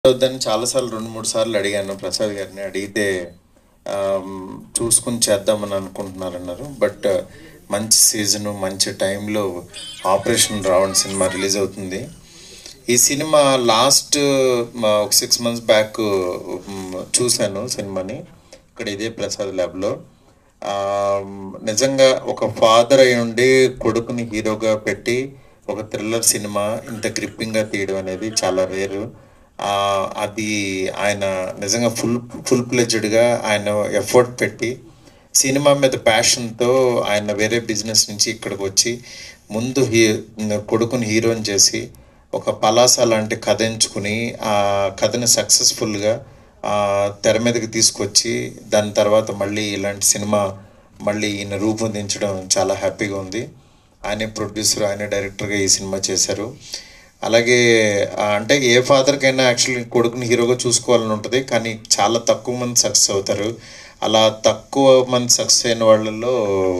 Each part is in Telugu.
వద్దని చాలాసార్లు 2, 3 సార్లు అడిగాను ప్రసాద్ గారిని. అడిగితే చూసుకొని చేద్దామని అనుకుంటున్నారన్నారు. బట్ మంచి సీజను, మంచి టైంలో 'ఆపరేషన్ రావణ్' సినిమా రిలీజ్ అవుతుంది. ఈ సినిమా లాస్ట్ ఒక 6 months బ్యాక్ చూశాను సినిమాని ఇక్కడ ఇదే ప్రసాద్ ల్యాబ్లో. నిజంగా ఒక ఫాదర్ అయి ఉండి కొడుకుని హీరోగా పెట్టి ఒక థ్రిల్లర్ సినిమా ఇంత గ్రిప్పింగ్గా తీయడం అనేది చాలా రేరు. అది ఆయన నిజంగా ఫుల్ ప్లెజ్డ్గా ఆయన ఎఫర్ట్ పెట్టి సినిమా మీద ప్యాషన్తో ఆయన వేరే బిజినెస్ నుంచి ఇక్కడికి వచ్చి ముందు కొడుకుని హీరోని చేసి ఒక పలాస లాంటి కథ ఎంచుకుని ఆ కథని సక్సెస్ఫుల్గా తెర మీదకి తీసుకొచ్చి దాని తర్వాత మళ్ళీ ఇలాంటి సినిమా మళ్ళీ ఈయన రూపొందించడం చాలా హ్యాపీగా ఉంది. ఆయనే ప్రొడ్యూసర్, ఆయనే డైరెక్టర్గా ఈ సినిమా చేశారు. అలాగే అంటే ఏ ఫాదర్కైనా యాక్చువల్లీ కొడుకుని హీరోగా చూసుకోవాలని ఉంటుంది, కానీ చాలా తక్కువ మంది సక్సెస్ అవుతారు. అలా తక్కువ మంది సక్సెస్ అయిన వాళ్ళల్లో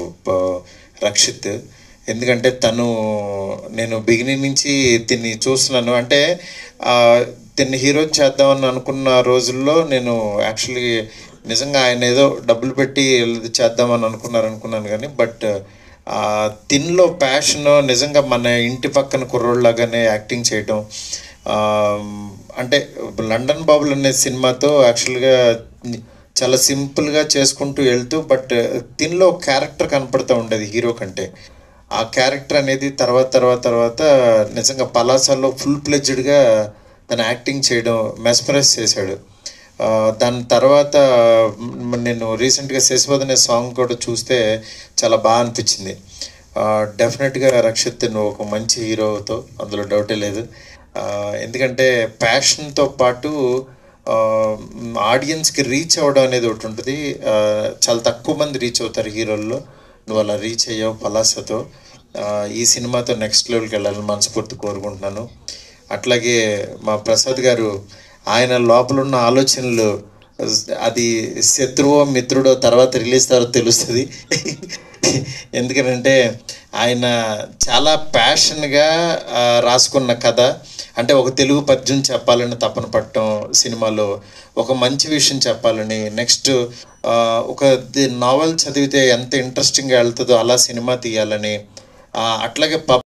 రక్షిత్. ఎందుకంటే నేను బిగినింగ్ నుంచి తిని చూస్తున్నాను. అంటే తిన్ని హీరో చేద్దామని అనుకున్న రోజుల్లో నేను యాక్చువల్లీ నిజంగా ఆయన ఏదో డబ్బులు పెట్టి చేద్దామని అనుకున్నాను కానీ బట్ తిన్లో ప్యాషన్ నిజంగా మన ఇంటి పక్కన కుర్రోళ్ళలాగానే యాక్టింగ్ చేయటం. అంటే లండన్ బాబులు అనే సినిమాతో యాక్చువల్గా చాలా సింపుల్గా చేసుకుంటూ వెళ్తూ బట్ తిన్లో క్యారెక్టర్ కనపడుతూ ఉండేది హీరో కంటే. ఆ క్యారెక్టర్ అనేది తర్వాత నిజంగా పలాసాలో ఫుల్ ప్లెజ్డ్గా తను యాక్టింగ్ చేయడం మెస్మరైజ్ చేశాడు. దాని తర్వాత నేను రీసెంట్గా శశివద్ అనే సాంగ్ కూడా చూస్తే చాలా బాగా అనిపించింది. డెఫినెట్గా రక్షిత్ నువ్వు ఒక మంచి హీరోతో, అందులో డౌటే లేదు. ఎందుకంటే ప్యాషన్తో పాటు ఆడియన్స్కి రీచ్ అవ్వడం అనేది ఒకటి ఉంటుంది. చాలా తక్కువ మంది రీచ్ అవుతారు హీరోల్లో, నువ్వు అలా రీచ్ అయ్యావు పలాసతో. ఈ సినిమాతో నెక్స్ట్ లెవెల్కి వెళ్ళాలని మనస్ఫూర్తి కోరుకుంటున్నాను. అట్లాగే మా ప్రసాద్ గారు ఆయన లోపల ఉన్న ఆలోచనలు అది శత్రువో మిత్రుడో తర్వాత రిలీజ్ తర్వాత తెలుస్తుంది. ఎందుకంటే ఆయన చాలా ప్యాషన్గా రాసుకున్న కథ. అంటే ఒక తెలుగు పద్యం చెప్పాలని తపన పట్టడం, సినిమాలో ఒక మంచి విషయం చెప్పాలని, నెక్స్ట్ ఒక నావెల్ చదివితే ఎంత ఇంట్రెస్టింగ్గా వెళ్తుందో అలా సినిమా తీయాలని, అట్లాగే